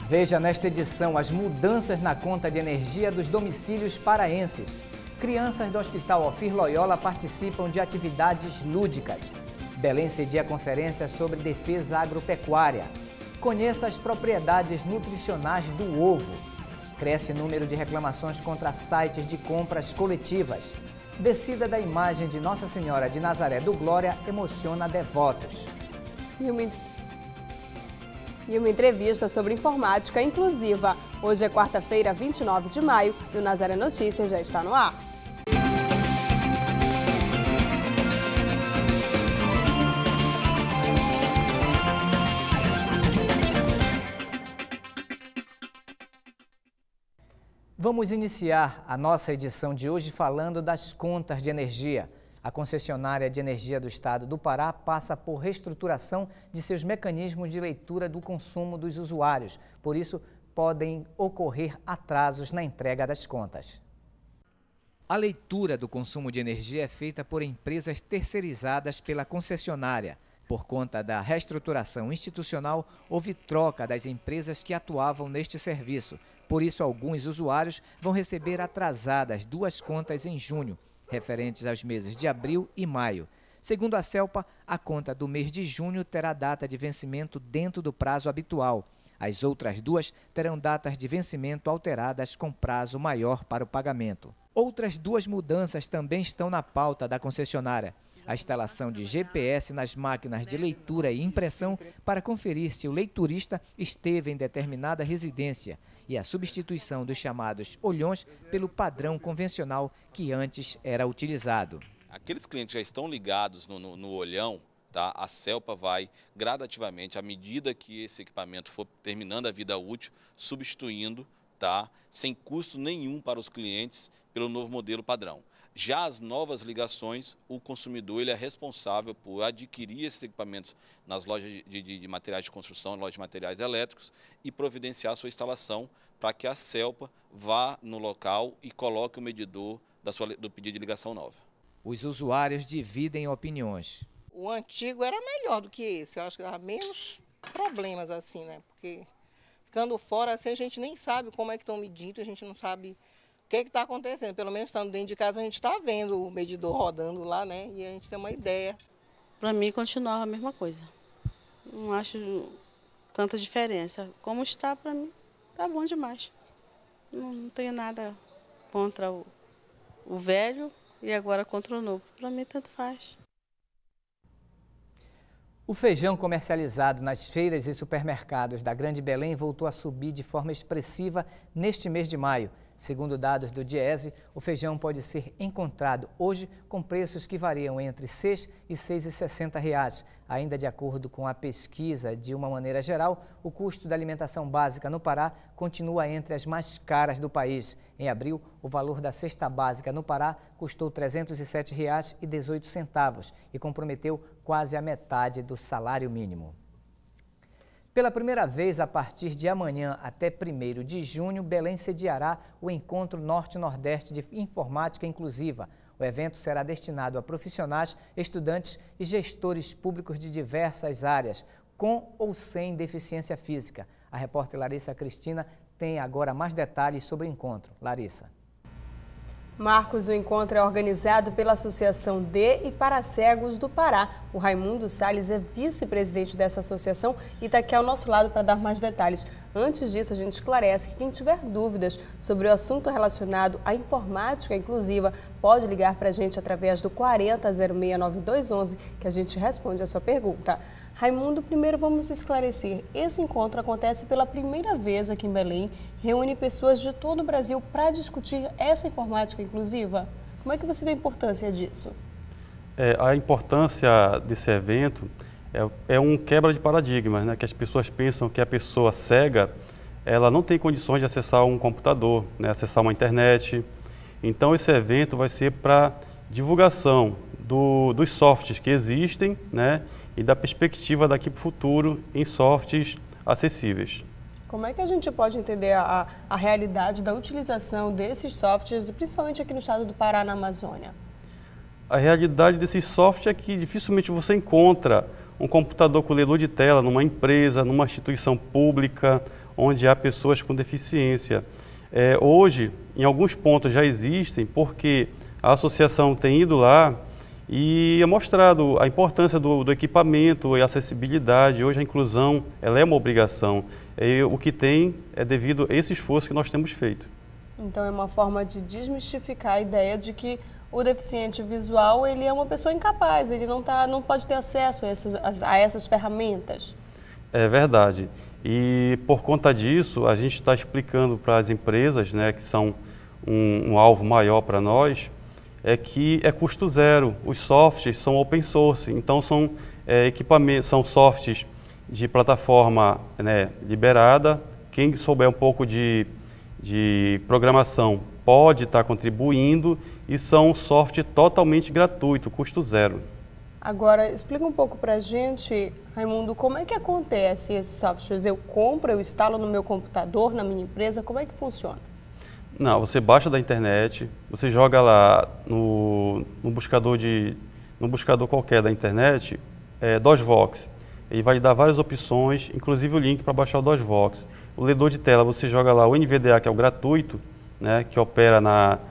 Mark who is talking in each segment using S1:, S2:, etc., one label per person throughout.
S1: Veja nesta edição as mudanças na conta de energia dos domicílios paraenses. Crianças do Hospital Ofir Loyola participam de atividades lúdicas. Belém cedia conferência sobre defesa agropecuária. Conheça as propriedades nutricionais do ovo. Cresce número de reclamações contra sites de compras coletivas. Descida da imagem de Nossa Senhora de Nazaré do Glória emociona devotos.
S2: E uma entrevista sobre informática inclusiva. Hoje é quarta-feira, 29 de maio, e o Nazaré Notícias já está no ar.
S1: Vamos iniciar a nossa edição de hoje falando das contas de energia. A concessionária de energia do Estado do Pará passa por reestruturação de seus mecanismos de leitura do consumo dos usuários. Por isso, podem ocorrer atrasos na entrega das contas. A leitura do consumo de energia é feita por empresas terceirizadas pela concessionária. Por conta da reestruturação institucional, houve troca das empresas que atuavam neste serviço. Por isso, alguns usuários vão receber atrasadas 2 contas em junho, referentes aos meses de abril e maio. Segundo a CELPA, a conta do mês de junho terá data de vencimento dentro do prazo habitual. As outras 2 terão datas de vencimento alteradas com prazo maior para o pagamento. Outras 2 mudanças também estão na pauta da concessionária. A instalação de GPS nas máquinas de leitura e impressão para conferir se o leiturista esteve em determinada residência e a substituição dos chamados olhões pelo padrão convencional que antes era utilizado.
S3: Aqueles clientes que já estão ligados no olhão, tá? A CELPA vai gradativamente, à medida que esse equipamento for terminando a vida útil, substituindo, tá? Sem custo nenhum para os clientes pelo novo modelo padrão. Já as novas ligações, o consumidor ele é responsável por adquirir esses equipamentos nas lojas de materiais de construção, lojas de materiais elétricos e providenciar a sua instalação para que a CELPA vá no local e coloque o medidor do pedido de ligação nova.
S1: Os usuários dividem opiniões.
S4: O antigo era melhor do que esse, eu acho que dava menos problemas assim, né? Porque ficando fora assim a gente nem sabe como é que estão medindo, a gente não sabe o que está acontecendo. Pelo menos estando dentro de casa a gente está vendo o medidor rodando lá, né? E a gente tem uma ideia.
S5: Para mim continuava a mesma coisa. Não acho tanta diferença. Como está, para mim, tá bom demais. Não tenho nada contra o velho e agora contra o novo. Para mim tanto faz.
S1: O feijão comercializado nas feiras e supermercados da Grande Belém voltou a subir de forma expressiva neste mês de maio. Segundo dados do Diese, o feijão pode ser encontrado hoje com preços que variam entre R$ 6 e R$ 6,60. Ainda de acordo com a pesquisa, de uma maneira geral, o custo da alimentação básica no Pará continua entre as mais caras do país. Em abril, o valor da cesta básica no Pará custou R$ 307,18 e comprometeu quase a metade do salário mínimo. Pela primeira vez, a partir de amanhã até 1º de junho, Belém sediará o Encontro Norte-Nordeste de Informática Inclusiva. O evento será destinado a profissionais, estudantes e gestores públicos de diversas áreas, com ou sem deficiência física. A repórter Larissa Cristina tem agora mais detalhes sobre o encontro. Larissa.
S2: Marcos, o encontro é organizado pela Associação de e para Cegos do Pará. O Raimundo Salles é vice-presidente dessa associação e está aqui ao nosso lado para dar mais detalhes. Antes disso, a gente esclarece que quem tiver dúvidas sobre o assunto relacionado à informática inclusiva pode ligar para a gente através do 40069211, que a gente responde a sua pergunta. Raimundo, primeiro vamos esclarecer. Esse encontro acontece pela primeira vez aqui em Belém, reúne pessoas de todo o Brasil para discutir essa informática inclusiva. Como é que você vê a importância disso?
S6: A importância desse evento é um quebra de paradigmas, né? Que as pessoas pensam que a pessoa cega, ela não tem condições de acessar um computador, né? Acessar uma internet. Então esse evento vai ser para divulgação dos softwares que existem, né? E da perspectiva daqui para o futuro em softwares acessíveis.
S2: Como é que a gente pode entender a realidade da utilização desses softwares, principalmente aqui no estado do Pará, na Amazônia?
S6: A realidade desses softwares é que dificilmente você encontra um computador com leitor de tela numa empresa, numa instituição pública, onde há pessoas com deficiência. Hoje, em alguns pontos já existem, porque a associação tem ido lá e mostrado a importância do equipamento e a acessibilidade. Hoje a inclusão ela é uma obrigação. O que tem é devido a esse esforço que nós temos feito.
S2: Então é uma forma de desmistificar a ideia de que o deficiente visual ele é uma pessoa incapaz, ele não pode ter acesso a essas ferramentas. É
S6: verdade. E por conta disso, a gente está explicando para as empresas, né, que são um alvo maior para nós, que é custo zero. Os softwares são open source, então são equipamentos, são softwares de plataforma, né, liberada. Quem souber um pouco de programação pode estar contribuindo e são software totalmente gratuito, custo zero.
S2: Agora, explica um pouco para a gente, Raimundo, como é que acontece esses softwares? Eu compro, eu instalo no meu computador, na minha empresa, como é que funciona?
S6: Não, você baixa da internet, você joga lá no buscador qualquer da internet, DOSVox. Ele vai dar várias opções, inclusive o link para baixar o DOSVox. O leitor de tela, você joga lá o NVDA, que é o gratuito, né, que opera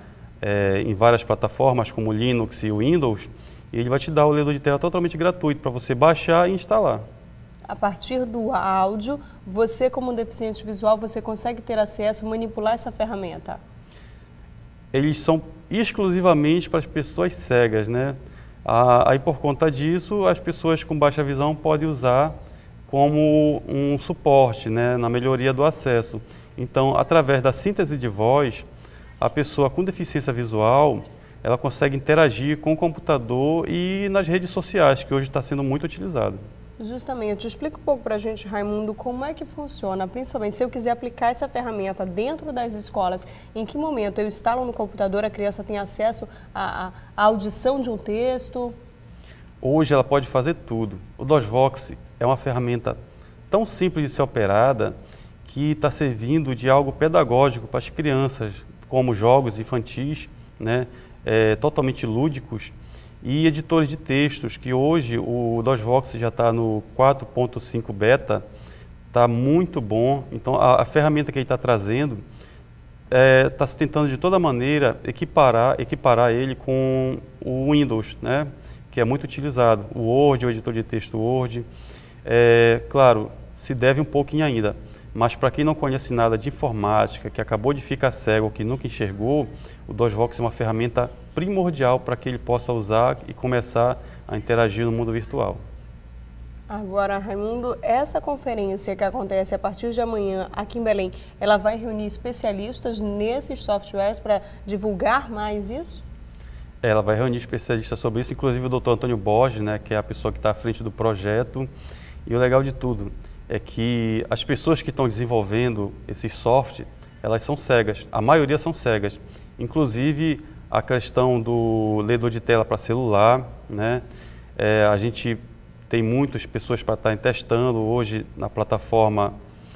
S6: em várias plataformas como Linux e Windows, e ele vai te dar o leitor de tela totalmente gratuito para você baixar e instalar.
S2: A partir do áudio, você como deficiente visual, você consegue ter acesso, manipular essa ferramenta?
S6: Eles são exclusivamente para as pessoas cegas, né? Aí por conta disso, as pessoas com baixa visão podem usar como um suporte, né, na melhoria do acesso. Então, através da síntese de voz, a pessoa com deficiência visual, ela consegue interagir com o computador e nas redes sociais, que hoje está sendo muito utilizado.
S2: Justamente. Explica um pouco para a gente, Raimundo, como é que funciona, principalmente se eu quiser aplicar essa ferramenta dentro das escolas, em que momento eu instalo no computador, a criança tem acesso à audição de um texto?
S6: Hoje ela pode fazer tudo. O DOSVox é uma ferramenta tão simples de ser operada que está servindo de algo pedagógico para as crianças, como jogos infantis, né, totalmente lúdicos, e editores de textos, que hoje o DOSVox já está no 4.5 beta, está muito bom. Então a ferramenta que ele está trazendo está se tentando de toda maneira equiparar ele com o Windows, né, que é muito utilizado, o Word, o editor de texto Word. Claro, se deve um pouquinho ainda, mas para quem não conhece nada de informática, que acabou de ficar cego ou que nunca enxergou, o DOSVox é uma ferramenta primordial para que ele possa usar e começar a interagir no mundo virtual.
S2: Agora, Raimundo, essa conferência que acontece a partir de amanhã aqui em Belém, ela vai reunir especialistas nesses softwares para divulgar mais isso?
S6: Ela vai reunir especialistas sobre isso, inclusive o Dr. Antônio Borges, né, que é a pessoa que está à frente do projeto. E o legal de tudo é que as pessoas que estão desenvolvendo esses softwares, elas são cegas, a maioria são cegas. Inclusive a questão do leitor de tela para celular, né? A gente tem muitas pessoas para estarem testando hoje na plataforma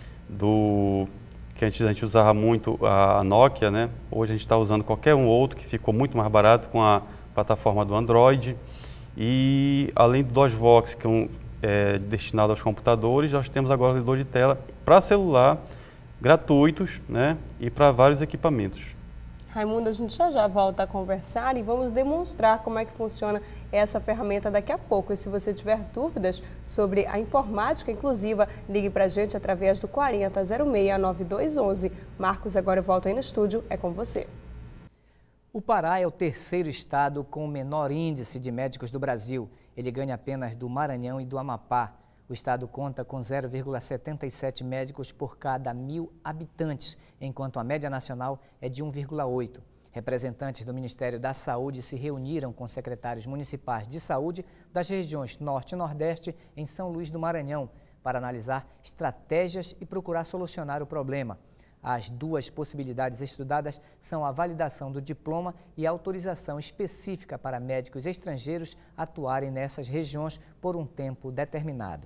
S6: que a gente usava muito, a Nokia, né? Hoje a gente está usando qualquer um outro que ficou muito mais barato com a plataforma do Android. E além do DOSVox, que é destinado aos computadores, nós temos agora o leitor de tela para celular, gratuitos, né? E para vários equipamentos.
S2: Raimundo, a gente já volta a conversar e vamos demonstrar como é que funciona essa ferramenta daqui a pouco. E se você tiver dúvidas sobre a informática inclusiva, ligue para a gente através do 4006-9211. Marcos, agora eu volto aí no estúdio, é com você.
S1: O Pará é o terceiro estado com o menor índice de médicos do Brasil. Ele ganha apenas do Maranhão e do Amapá. O estado conta com 0,77 médicos por cada 1.000 habitantes, enquanto a média nacional é de 1,8. Representantes do Ministério da Saúde se reuniram com secretários municipais de saúde das regiões Norte e Nordeste em São Luís do Maranhão para analisar estratégias e procurar solucionar o problema. As duas possibilidades estudadas são a validação do diploma e a autorização específica para médicos estrangeiros atuarem nessas regiões por um tempo determinado.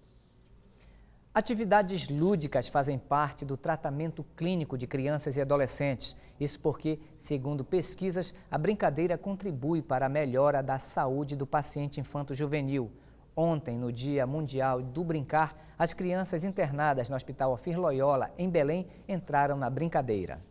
S1: Atividades lúdicas fazem parte do tratamento clínico de crianças e adolescentes. Isso porque, segundo pesquisas, a brincadeira contribui para a melhora da saúde do paciente infanto-juvenil. Ontem, no Dia Mundial do Brincar, as crianças internadas no Hospital Ofir Loyola, em Belém, entraram na brincadeira.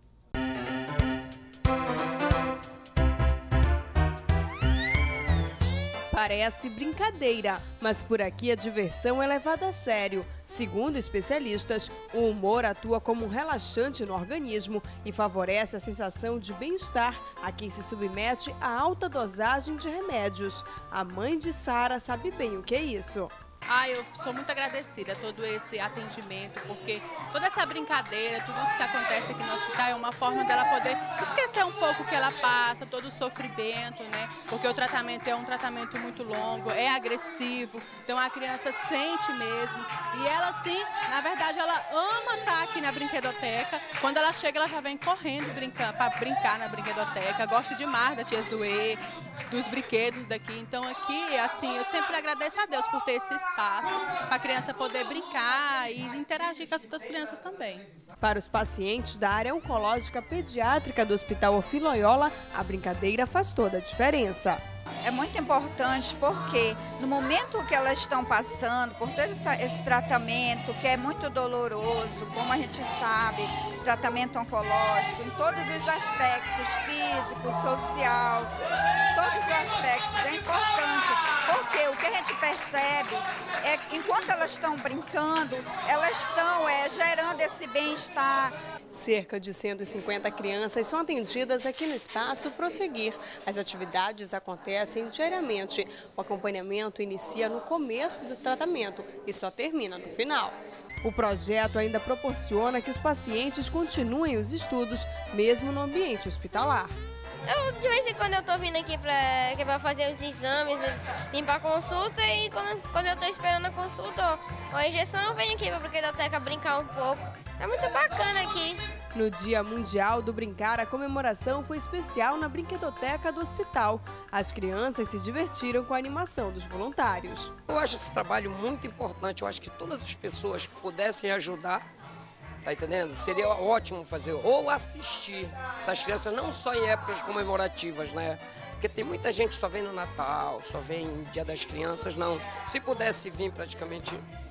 S2: Parece brincadeira, mas por aqui a diversão é levada a sério. Segundo especialistas, o humor atua como um relaxante no organismo e favorece a sensação de bem-estar a quem se submete a alta dosagem de remédios. A mãe de Sara sabe bem o que é isso.
S7: Eu sou muito agradecida a todo esse atendimento, porque toda essa brincadeira, tudo isso que acontece aqui no hospital é uma forma dela poder esquecer um pouco o que ela passa, todo o sofrimento, né? Porque o tratamento é um tratamento muito longo, é agressivo, então a criança sente mesmo. E ela, sim, na verdade, ela ama estar aqui na brinquedoteca. Quando ela chega, ela já vem correndo para brincar na brinquedoteca. Gosto demais da Tia Zoe, dos brinquedos daqui. Então aqui, assim, eu sempre agradeço a Deus por ter esse espaço para a criança poder brincar e interagir com as outras crianças também.
S2: Para os pacientes da área oncológica pediátrica do Hospital Ofir Loyola, a brincadeira faz toda a diferença.
S8: É muito importante porque no momento que elas estão passando por todo esse tratamento, que é muito doloroso, como a gente sabe, tratamento oncológico, em todos os aspectos, físico, social, todos os aspectos, é importante. Porque o que a gente percebe é que enquanto elas estão brincando, elas estão gerando esse bem-estar.
S2: Cerca de 150 crianças são atendidas aqui no espaço Prosseguir. As atividades acontecem diariamente. O acompanhamento inicia no começo do tratamento e só termina no final. O projeto ainda proporciona que os pacientes continuem os estudos, mesmo no ambiente hospitalar.
S9: De vez em quando eu estou vindo aqui para fazer os exames, vim para a consulta e quando eu estou esperando a consulta ou a injeção, eu venho aqui para a brinquedoteca brincar um pouco. É muito bacana aqui.
S2: No Dia Mundial do Brincar, a comemoração foi especial na brinquedoteca do hospital. As crianças se divertiram com a animação dos voluntários.
S10: Eu acho esse trabalho muito importante, eu acho que todas as pessoas que pudessem ajudar, tá entendendo? Seria ótimo fazer ou assistir essas crianças, não só em épocas comemorativas, né? Porque tem muita gente que só vem no Natal, só vem no Dia das Crianças, não. Se pudesse vir praticamente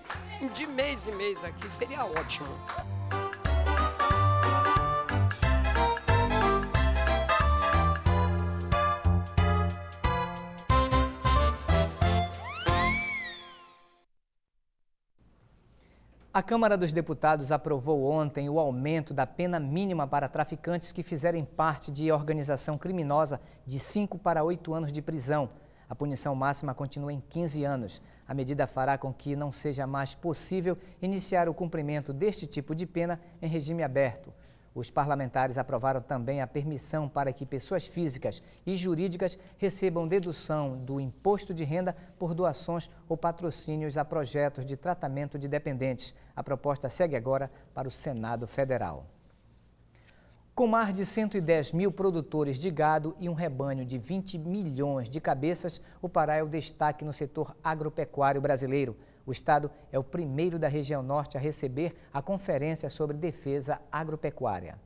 S10: de mês em mês aqui, seria ótimo.
S1: A Câmara dos Deputados aprovou ontem o aumento da pena mínima para traficantes que fizerem parte de organização criminosa de 5 para 8 anos de prisão. A punição máxima continua em 15 anos. A medida fará com que não seja mais possível iniciar o cumprimento deste tipo de pena em regime aberto. Os parlamentares aprovaram também a permissão para que pessoas físicas e jurídicas recebam dedução do imposto de renda por doações ou patrocínios a projetos de tratamento de dependentes. A proposta segue agora para o Senado Federal. Com mais de 110 mil produtores de gado e um rebanho de 20 milhões de cabeças, o Pará é o destaque no setor agropecuário brasileiro. O estado é o primeiro da região norte a receber a Conferência sobre Defesa Agropecuária.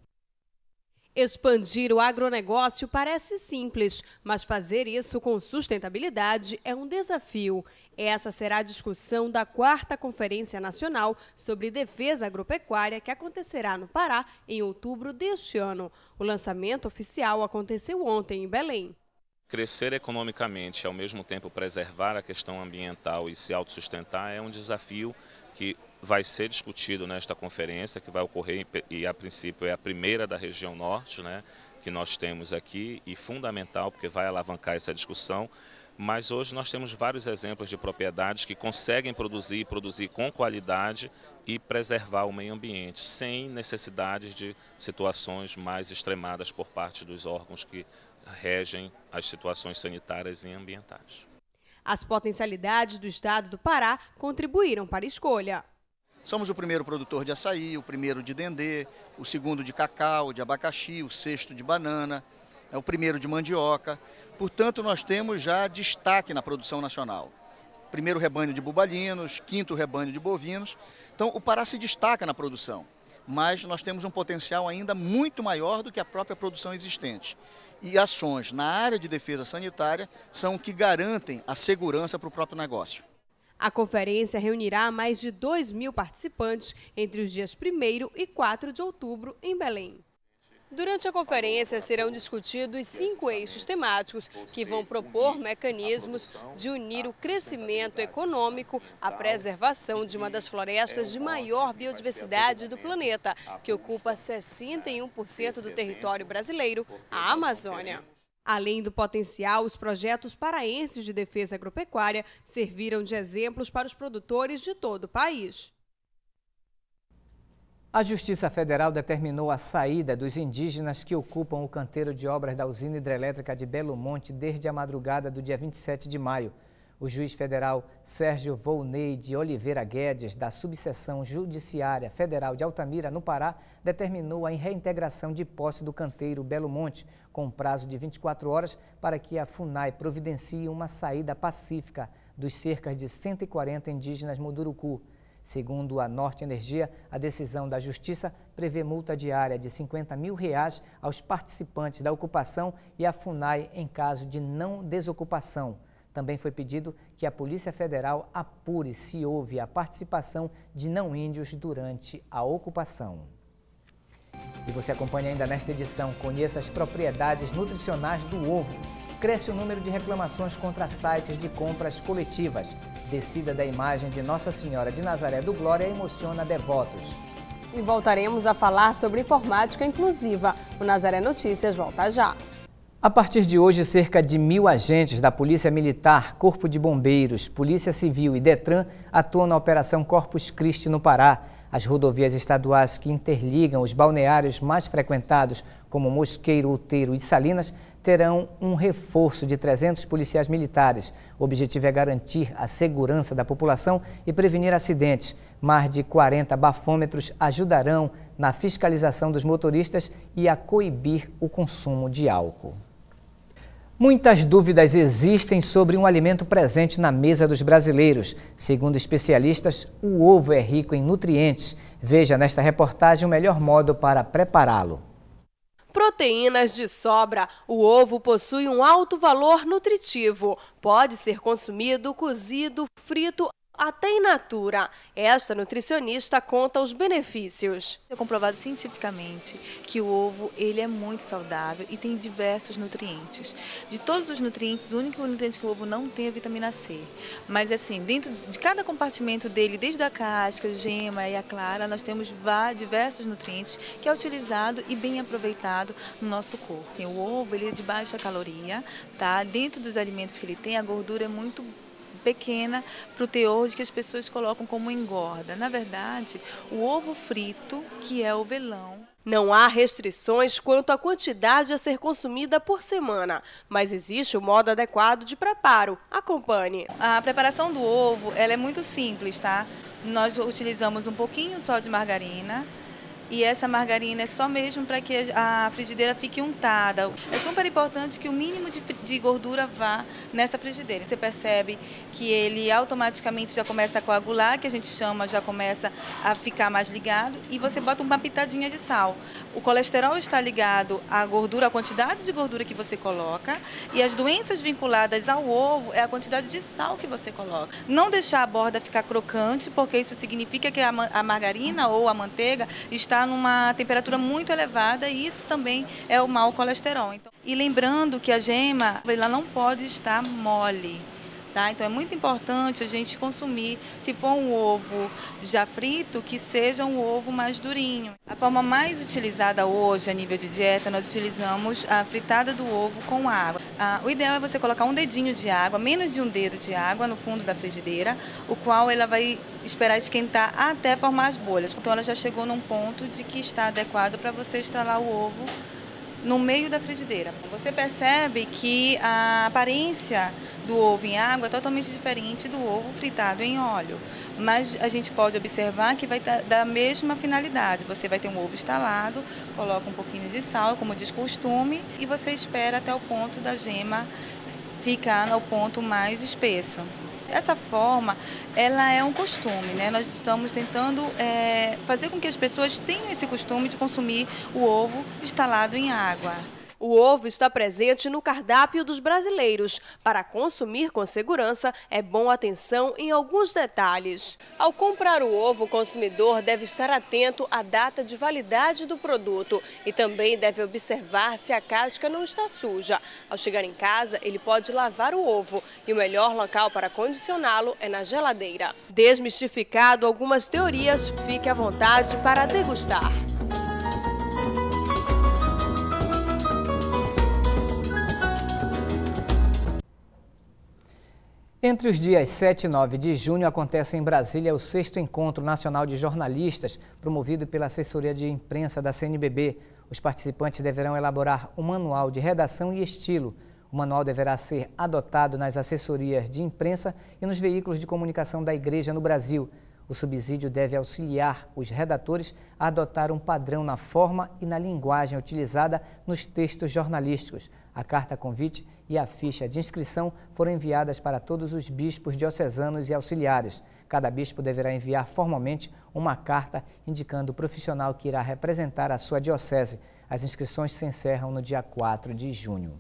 S2: Expandir o agronegócio parece simples, mas fazer isso com sustentabilidade é um desafio. Essa será a discussão da 4ª Conferência Nacional sobre Defesa Agropecuária, que acontecerá no Pará em outubro deste ano. O lançamento oficial aconteceu ontem em Belém.
S3: Crescer economicamente e, ao mesmo tempo, preservar a questão ambiental e se autossustentar é um desafio que vai ser discutido nesta conferência, que vai ocorrer e, a princípio, é a primeira da região norte, né, que nós temos aqui, e fundamental porque vai alavancar essa discussão. Mas hoje nós temos vários exemplos de propriedades que conseguem produzir com qualidade e preservar o meio ambiente, sem necessidade de situações mais extremadas por parte dos órgãos que regem as situações sanitárias e ambientais.
S2: As potencialidades do estado do Pará contribuíram para a escolha.
S11: Somos o primeiro produtor de açaí, o primeiro de dendê, o segundo de cacau, de abacaxi, o sexto de banana, o primeiro de mandioca. Portanto, nós temos já destaque na produção nacional. Primeiro rebanho de bubalinos, 5º rebanho de bovinos. Então, o Pará se destaca na produção, mas nós temos um potencial ainda muito maior do que a própria produção existente. e ações na área de defesa sanitária são que garantem a segurança para o próprio negócio.
S2: A conferência reunirá mais de 2.000 participantes entre os dias 1º e 4 de outubro em Belém. Durante a conferência serão discutidos 5 eixos temáticos que vão propor mecanismos de unir o crescimento econômico à preservação de uma das florestas de maior biodiversidade do planeta, que ocupa 61% do território brasileiro, a Amazônia. Além do potencial, os projetos paraenses de defesa agropecuária serviram de exemplos para os produtores de todo o país.
S1: A Justiça Federal determinou a saída dos indígenas que ocupam o canteiro de obras da usina hidrelétrica de Belo Monte desde a madrugada do dia 27 de maio. O juiz federal Sérgio Volney de Oliveira Guedes, da Subseção Judiciária Federal de Altamira, no Pará, determinou a reintegração de posse do canteiro Belo Monte, com prazo de 24 horas para que a FUNAI providencie uma saída pacífica dos cerca de 140 indígenas Munduruku. Segundo a Norte Energia, a decisão da Justiça prevê multa diária de R$50 mil aos participantes da ocupação e à FUNAI em caso de não desocupação. Também foi pedido que a Polícia Federal apure se houve a participação de não-índios durante a ocupação. E você acompanha ainda nesta edição, conheça as propriedades nutricionais do ovo. Cresce o número de reclamações contra sites de compras coletivas. Descida da imagem de Nossa Senhora de Nazaré do Glória emociona devotos.
S2: E voltaremos a falar sobre informática inclusiva. O Nazaré Notícias volta já.
S1: A partir de hoje, cerca de 1.000 agentes da Polícia Militar, Corpo de Bombeiros, Polícia Civil e Detran atuam na Operação Corpus Christi no Pará. As rodovias estaduais que interligam os balneários mais frequentados, como Mosqueiro, Outeiro e Salinas, terão um reforço de 300 policiais militares. O objetivo é garantir a segurança da população e prevenir acidentes. Mais de 40 bafômetros ajudarão na fiscalização dos motoristas e a coibir o consumo de álcool. Muitas dúvidas existem sobre um alimento presente na mesa dos brasileiros. Segundo especialistas, o ovo é rico em nutrientes. Veja nesta reportagem o melhor modo para prepará-lo.
S2: Proteínas de sobra. O ovo possui um alto valor nutritivo. Pode ser consumido cozido, frito, até in natura. Esta nutricionista conta os benefícios.
S12: É comprovado cientificamente que o ovo ele é muito saudável e tem diversos nutrientes. De todos os nutrientes, o único nutriente que o ovo não tem é a vitamina C. Mas assim, dentro de cada compartimento dele, desde a casca, gema e a clara, nós temos diversos nutrientes que é utilizado e bem aproveitado no nosso corpo. Assim, o ovo ele é de baixa caloria, tá? Dentro dos alimentos que ele tem, a gordura é muito pequena para o teor de que as pessoas colocam como engorda. Na verdade, o ovo frito, que é o velão.
S2: Não há restrições quanto à quantidade a ser consumida por semana, mas existe o modo adequado de preparo. Acompanhe.
S12: A preparação do ovo ela é muito simples, tá? Nós utilizamos um pouquinho só de margarina. E essa margarina é só mesmo para que a frigideira fique untada. É super importante que o mínimo de gordura vá nessa frigideira. Você percebe que ele automaticamente já começa a coagular, que a gente chama, já começa a ficar mais ligado. E você bota uma pitadinha de sal. O colesterol está ligado à gordura, à quantidade de gordura que você coloca. E as doenças vinculadas ao ovo é a quantidade de sal que você coloca. Não deixar a borda ficar crocante, porque isso significa que a margarina ou a manteiga está numa temperatura muito elevada e isso também é o mau colesterol. Então, e lembrando que a gema ela não pode estar mole. Tá? Então é muito importante a gente consumir, se for um ovo já frito, que seja um ovo mais durinho. A forma mais utilizada hoje a nível de dieta, nós utilizamos a fritada do ovo com água. O ideal é você colocar um dedinho de água, menos de um dedo de água no fundo da frigideira, o qual ela vai esperar esquentar até formar as bolhas. Então ela já chegou num ponto de que está adequado para você estralar o ovo no meio da frigideira. Você percebe que a aparência do ovo em água é totalmente diferente do ovo fritado em óleo. Mas a gente pode observar que vai dar a mesma finalidade. Você vai ter um ovo estalado, coloca um pouquinho de sal, como diz costume, e você espera até o ponto da gema ficar no ponto mais espesso. Essa forma, ela é um costume, né? Nós estamos tentando fazer com que as pessoas tenham esse costume de consumir o ovo estalado em água.
S2: O ovo está presente no cardápio dos brasileiros. Para consumir com segurança, é bom atenção em alguns detalhes. Ao comprar o ovo, o consumidor deve estar atento à data de validade do produto e também deve observar se a casca não está suja. Ao chegar em casa, ele pode lavar o ovo e o melhor local para condicioná-lo é na geladeira. Desmistificado algumas teorias, fique à vontade para degustar.
S1: Entre os dias 7 e 9 de junho acontece em Brasília o 6º Encontro Nacional de Jornalistas, promovido pela Assessoria de Imprensa da CNBB. Os participantes deverão elaborar um manual de redação e estilo. O manual deverá ser adotado nas assessorias de imprensa e nos veículos de comunicação da Igreja no Brasil. O subsídio deve auxiliar os redatores a adotar um padrão na forma e na linguagem utilizada nos textos jornalísticos. A carta convite e a ficha de inscrição foram enviadas para todos os bispos diocesanos e auxiliares. Cada bispo deverá enviar formalmente uma carta indicando o profissional que irá representar a sua diocese. As inscrições se encerram no dia 4 de junho.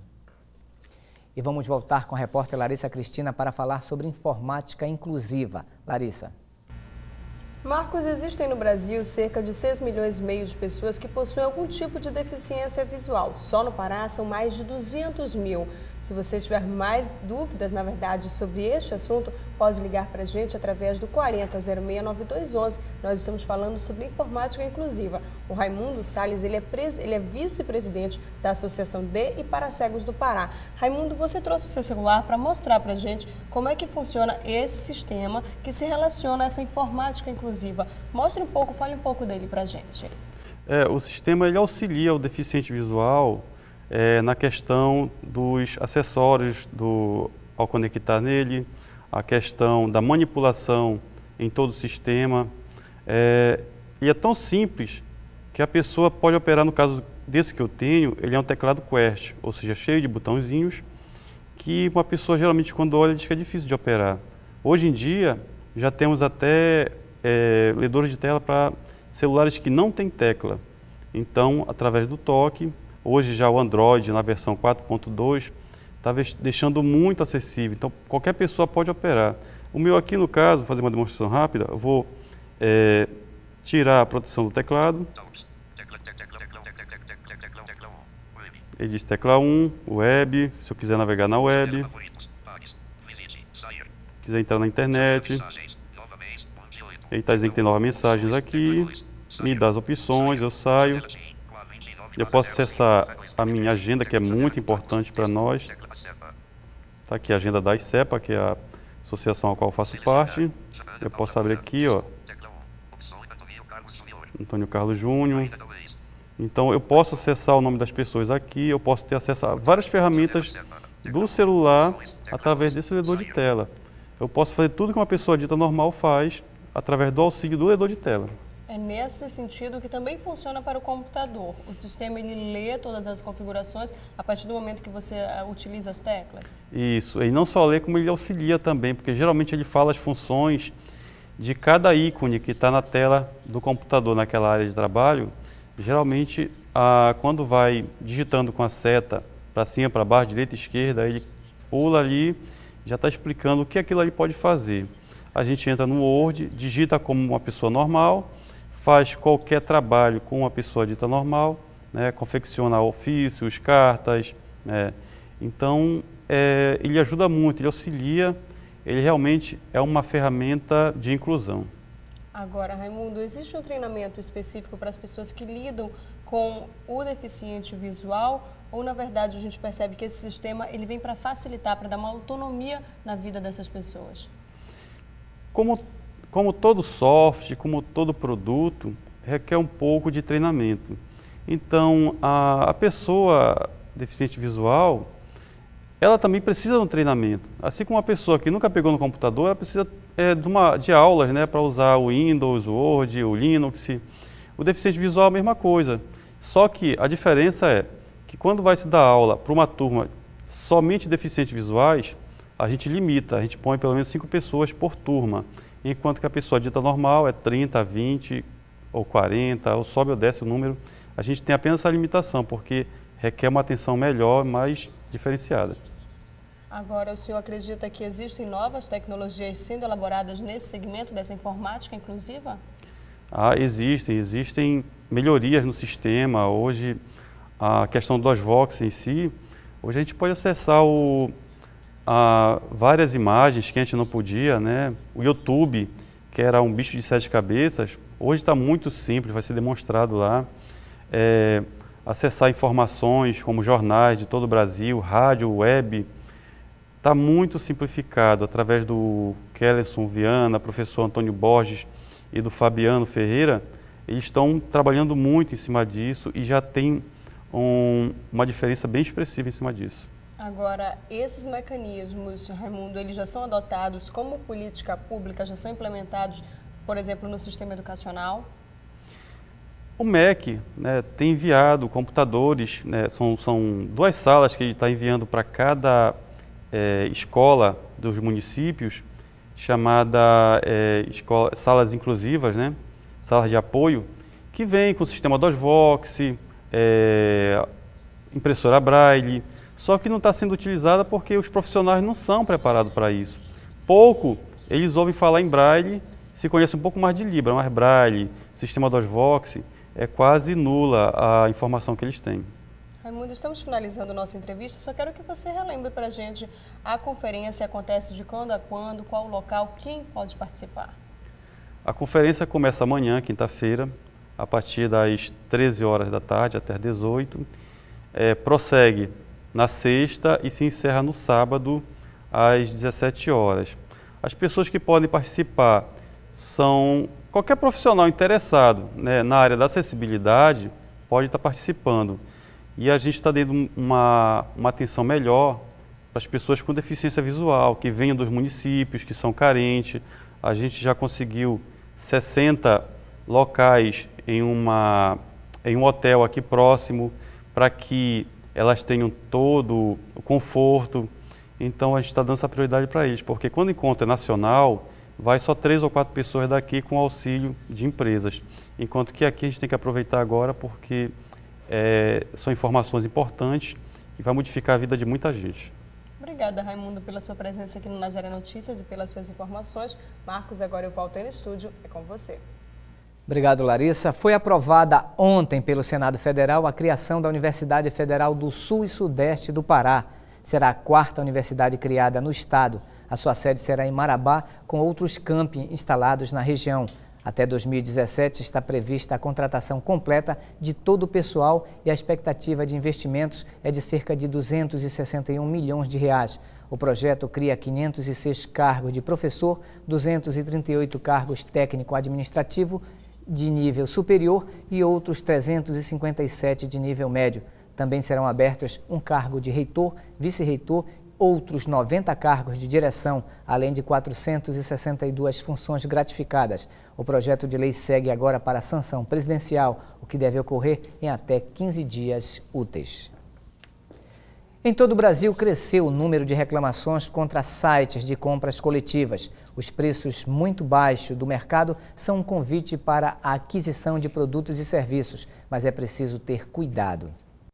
S1: E vamos voltar com a repórter Larissa Cristina para falar sobre informática inclusiva. Larissa.
S2: Marcos, existem no Brasil cerca de 6,5 milhões de pessoas que possuem algum tipo de deficiência visual. Só no Pará são mais de 200 mil. Se você tiver mais dúvidas, na verdade, sobre este assunto, pode ligar para a gente através do 40069211. Nós estamos falando sobre informática inclusiva. O Raimundo Salles, ele é vice-presidente da Associação de e para Cegos do Pará. Raimundo, você trouxe o seu celular para mostrar para a gente como é que funciona esse sistema que se relaciona a essa informática inclusiva. Mostre um pouco, fale um pouco dele para a gente.
S6: O sistema ele auxilia o deficiente visual na questão dos acessórios ao conectar nele, a questão da manipulação em todo o sistema. E é tão simples que a pessoa pode operar, no caso desse que eu tenho, ele é um teclado QWERTY, ou seja, cheio de botãozinhos, que uma pessoa geralmente quando olha diz que é difícil de operar. Hoje em dia já temos até leitores de tela para celulares que não têm tecla. Então, através do toque, hoje já o Android na versão 4.2 está deixando muito acessível, então qualquer pessoa pode operar. O meu aqui no caso, vou fazer uma demonstração rápida, eu vou tirar a proteção do teclado. Ele diz tecla 1, web, se eu quiser navegar na web, quiser entrar na internet, ele está dizendo que tem novas mensagens aqui, me dá as opções, eu saio. Eu posso acessar a minha agenda, que é muito importante para nós. Está aqui a agenda da ICEPA, que é a associação a qual eu faço parte. Eu posso abrir aqui, ó, Antônio Carlos Júnior. Então eu posso acessar o nome das pessoas aqui, eu posso ter acesso a várias ferramentas do celular através desse leitor de tela. Eu posso fazer tudo que uma pessoa dita normal faz através do auxílio do leitor de tela.
S2: É nesse sentido que também funciona para o computador. O sistema ele lê todas as configurações a partir do momento que você utiliza as teclas?
S6: Isso, e não só lê, como ele auxilia também, porque geralmente ele fala as funções de cada ícone que está na tela do computador naquela área de trabalho. Geralmente, quando vai digitando com a seta para cima, para baixo, direita e esquerda, ele pula ali, já está explicando o que aquilo ali pode fazer. A gente entra no Word, digita como uma pessoa normal, faz qualquer trabalho com uma pessoa dita normal, né, confecciona ofícios, cartas, né. Então, ele ajuda muito, ele auxilia, ele realmente é uma ferramenta de inclusão.
S2: Agora, Raimundo, existe um treinamento específico para as pessoas que lidam com o deficiente visual ou, na verdade, a gente percebe que esse sistema ele vem para facilitar, para dar uma autonomia na vida dessas pessoas?
S6: Como todo software, como todo produto, requer um pouco de treinamento. Então, a pessoa deficiente visual, ela também precisa de um treinamento. Assim como uma pessoa que nunca pegou no computador, ela precisa de aulas, né, para usar o Windows, o Word, o Linux. O deficiente visual é a mesma coisa. Só que a diferença é que quando vai se dar aula para uma turma somente deficientes visuais, a gente limita, a gente põe pelo menos 5 pessoas por turma. Enquanto que a pessoa dita normal é 30, 20 ou 40, ou sobe ou desce o número, a gente tem apenas essa limitação, porque requer uma atenção melhor, mais diferenciada.
S2: Agora, o senhor acredita que existem novas tecnologias sendo elaboradas nesse segmento dessa informática inclusiva?
S6: Existem melhorias no sistema. Hoje, a questão do DOSVox em si, hoje a gente pode acessar várias imagens que a gente não podia, né? O YouTube, que era um bicho de 7 cabeças, hoje está muito simples, vai ser demonstrado lá. Acessar informações como jornais de todo o Brasil, rádio, web, está muito simplificado através do Kellerson Viana, professor Antônio Borges e do Fabiano Ferreira. Eles estão trabalhando muito em cima disso e já tem uma diferença bem expressiva em cima disso.
S2: Agora, esses mecanismos, Raimundo, eles já são adotados como política pública, já são implementados, por exemplo, no sistema educacional?
S6: O MEC, né, tem enviado computadores, né, são 2 salas que ele está enviando para cada escola dos municípios, chamada salas inclusivas, né, salas de apoio, que vem com o sistema DOSVox, impressora Braille, só que não está sendo utilizada porque os profissionais não são preparados para isso. Pouco eles ouvem falar em Braille, se conhecem um pouco mais de Libra, mas Braille, sistema DOSVox, é quase nula a informação que eles têm.
S2: Raimundo, estamos finalizando nossa entrevista, só quero que você relembre para a gente a conferência acontece de quando a quando, qual o local, quem pode participar?
S6: A conferência começa amanhã, quinta-feira, a partir das 13 horas da tarde até as 18. Prossegue na sexta e se encerra no sábado às 17 horas. As pessoas que podem participar são qualquer profissional interessado, né, na área da acessibilidade, pode estar participando. E a gente está dando uma atenção melhor para as pessoas com deficiência visual, que venham dos municípios, que são carentes. A gente já conseguiu 60 locais em um hotel aqui próximo, para que elas tenham todo o conforto. Então a gente está dando essa prioridade para eles, porque quando o encontro é nacional, vai só 3 ou 4 pessoas daqui com auxílio de empresas. Enquanto que aqui a gente tem que aproveitar agora, porque são informações importantes e vai modificar a vida de muita gente.
S2: Obrigada, Raimundo, pela sua presença aqui no Nazaré Notícias e pelas suas informações. Marcos, agora eu volto aí no estúdio, é com você.
S1: Obrigado, Larissa. Foi aprovada ontem pelo Senado Federal a criação da Universidade Federal do Sul e Sudeste do Pará. Será a 4ª universidade criada no estado. A sua sede será em Marabá, com outros campi instalados na região. Até 2017 está prevista a contratação completa de todo o pessoal e a expectativa de investimentos é de cerca de 261 milhões de reais. O projeto cria 506 cargos de professor, 238 cargos técnico-administrativo de nível superior e outros 357 de nível médio. Também serão abertos um cargo de reitor, vice-reitor, outros 90 cargos de direção, além de 462 funções gratificadas. O projeto de lei segue agora para a sanção presidencial, o que deve ocorrer em até 15 dias úteis. Em todo o Brasil, cresceu o número de reclamações contra sites de compras coletivas. Os preços muito baixos do mercado são um convite para a aquisição de produtos e serviços, mas é preciso ter cuidado.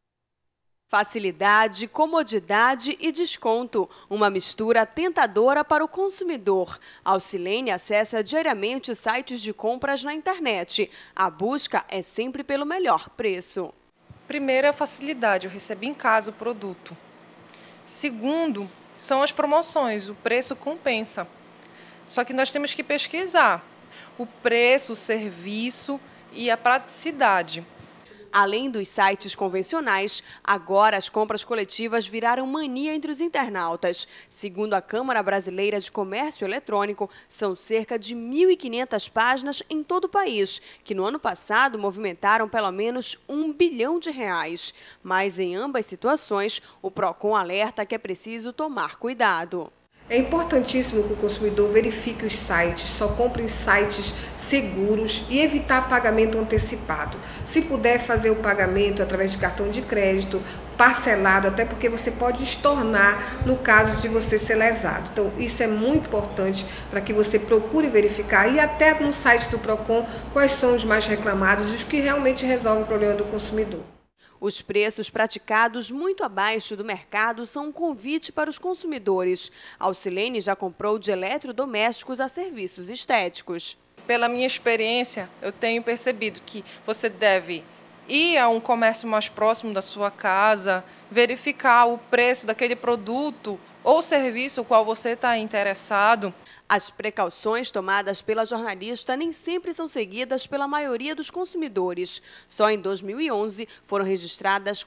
S13: Facilidade, comodidade e desconto. Uma mistura tentadora para o consumidor. Alcilene acessa diariamente sites de compras na internet. A busca é sempre pelo melhor preço.
S14: Primeiro é a facilidade, eu recebi em casa o produto. Segundo, são as promoções, o preço compensa. Só que nós temos que pesquisar o preço, o serviço e a praticidade.
S13: Além dos sites convencionais, agora as compras coletivas viraram mania entre os internautas. Segundo a Câmara Brasileira de Comércio Eletrônico, são cerca de 1.500 páginas em todo o país, que no ano passado movimentaram pelo menos R$1 bilhão. Mas em ambas situações, o PROCON alerta que é preciso tomar cuidado.
S15: É importantíssimo que o consumidor verifique os sites, só compre em sites seguros e evitar pagamento antecipado. Se puder fazer o pagamento através de cartão de crédito, parcelado, até porque você pode estornar no caso de você ser lesado. Então, isso é muito importante para que você procure verificar e até no site do PROCON quais são os mais reclamados e os que realmente resolvem o problema do consumidor.
S13: Os preços praticados muito abaixo do mercado são um convite para os consumidores. Alcilene já comprou de eletrodomésticos a serviços estéticos.
S14: Pela minha experiência, eu tenho percebido que você deve ir a um comércio mais próximo da sua casa, verificar o preço daquele produto ou serviço qual você está interessado.
S13: As precauções tomadas pela jornalista nem sempre são seguidas pela maioria dos consumidores. Só em 2011 foram registradas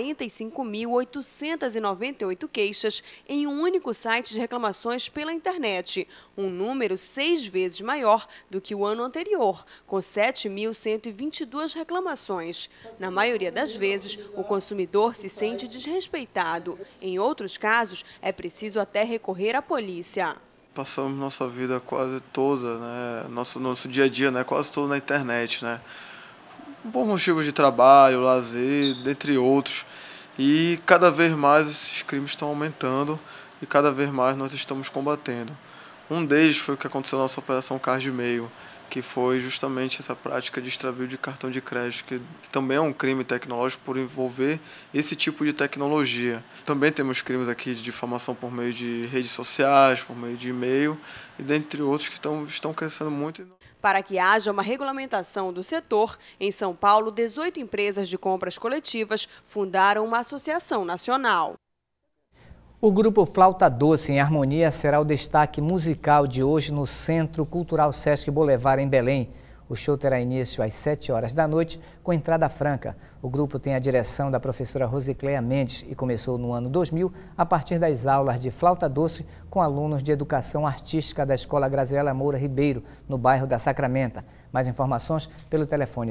S13: 45.898 queixas em um único site de reclamações pela internet, um número 6 vezes maior do que o ano anterior, com 7.122 reclamações. Na maioria das vezes, o consumidor se sente desrespeitado. Em outros casos, é preciso até recorrer à polícia.
S16: Passamos nossa vida quase toda, né? Nosso dia a dia, né? Quase todo na internet, né? Por motivos de trabalho, lazer, dentre outros. E cada vez mais esses crimes estão aumentando e cada vez mais nós estamos combatendo. Um deles foi o que aconteceu na nossa Operação Card Meio, que foi justamente essa prática de extravio de cartão de crédito, que também é um crime tecnológico por envolver esse tipo de tecnologia. Também temos crimes aqui de difamação por meio de redes sociais, por meio de e-mail, e dentre outros que estão crescendo muito.
S13: Para que haja uma regulamentação do setor, em São Paulo, 18 empresas de compras coletivas fundaram uma associação nacional.
S1: O grupo Flauta Doce em Harmonia será o destaque musical de hoje no Centro Cultural Sesc Boulevard, em Belém. O show terá início às 7 horas da noite, com entrada franca. O grupo tem a direção da professora Rosicléia Mendes e começou no ano 2000 a partir das aulas de flauta doce com alunos de educação artística da Escola Graziela Moura Ribeiro, no bairro da Sacramenta. Mais informações pelo telefone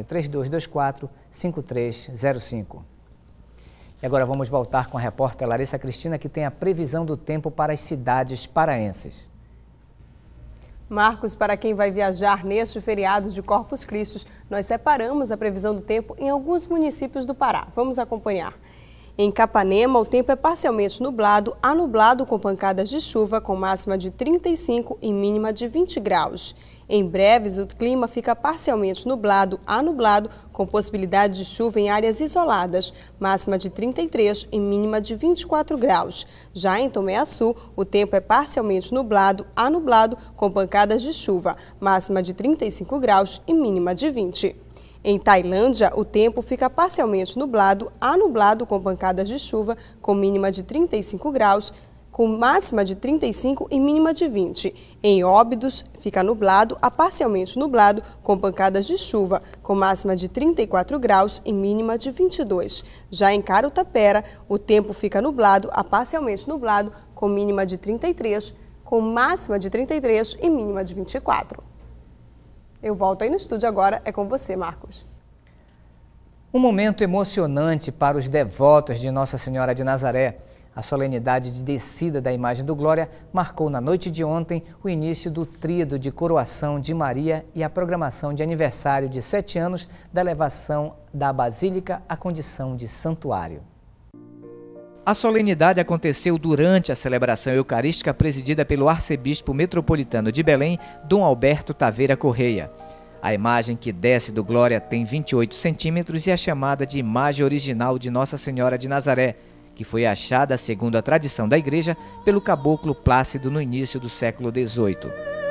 S1: 3224-5305. E agora vamos voltar com a repórter Larissa Cristina, que tem a previsão do tempo para as cidades paraenses.
S2: Marcos, para quem vai viajar neste feriado de Corpus Christi, nós separamos a previsão do tempo em alguns municípios do Pará. Vamos acompanhar. Em Capanema, o tempo é parcialmente nublado a nublado com pancadas de chuva, com máxima de 35 e mínima de 20 graus. Em Breves, o clima fica parcialmente nublado a nublado, com possibilidade de chuva em áreas isoladas, máxima de 33 e mínima de 24 graus. Já em Tomé Açu, o tempo é parcialmente nublado a nublado, com pancadas de chuva, máxima de 35 graus e mínima de 20. Em Tailândia, o tempo fica parcialmente nublado a nublado, com pancadas de chuva, com mínima de 35 graus, com máxima de 35 e mínima de 20. Em Óbidos, fica nublado a parcialmente nublado, com pancadas de chuva, com máxima de 34 graus e mínima de 22. Já em Carutapera, o tempo fica nublado a parcialmente nublado, com mínima de 33, com máxima de 33 e mínima de 24. Eu volto aí no estúdio agora, é com você, Marcos.
S1: Um momento emocionante para os devotos de Nossa Senhora de Nazaré. A solenidade de descida da imagem do Glória marcou na noite de ontem o início do tríodo de coroação de Maria e a programação de aniversário de 7 anos da elevação da Basílica à condição de santuário. A solenidade aconteceu durante a celebração eucarística presidida pelo arcebispo metropolitano de Belém, Dom Alberto Taveira Correia. A imagem que desce do Glória tem 28 centímetros e é chamada de imagem original de Nossa Senhora de Nazaré, que foi achada, segundo a tradição da igreja, pelo caboclo Plácido no início do século XVIII.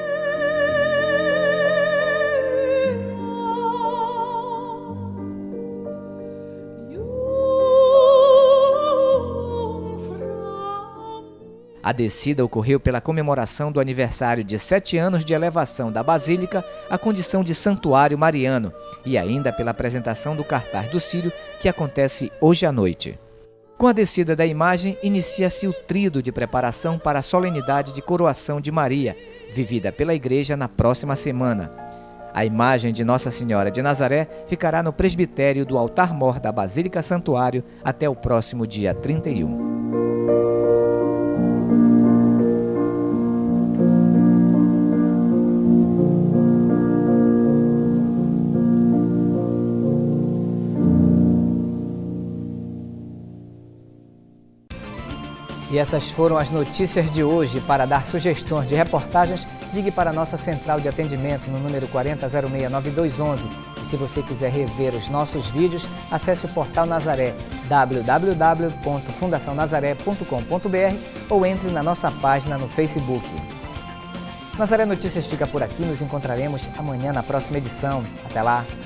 S1: A descida ocorreu pela comemoração do aniversário de 7 anos de elevação da Basílica à condição de santuário mariano e ainda pela apresentação do cartaz do Círio, que acontece hoje à noite. Com a descida da imagem, inicia-se o tríodo de preparação para a solenidade de coroação de Maria, vivida pela igreja na próxima semana. A imagem de Nossa Senhora de Nazaré ficará no presbitério do altar-mor da Basílica Santuário até o próximo dia 31. E essas foram as notícias de hoje. Para dar sugestões de reportagens, ligue para a nossa central de atendimento no número 40069211. E se você quiser rever os nossos vídeos, acesse o portal Nazaré, www.fundacionazaré.com.br ou entre na nossa página no Facebook. Nazaré Notícias fica por aqui, nos encontraremos amanhã na próxima edição. Até lá!